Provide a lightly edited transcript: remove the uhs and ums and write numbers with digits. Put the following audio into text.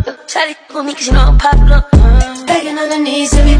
Try to with me cause you know I'm popular. Begging on the knees to be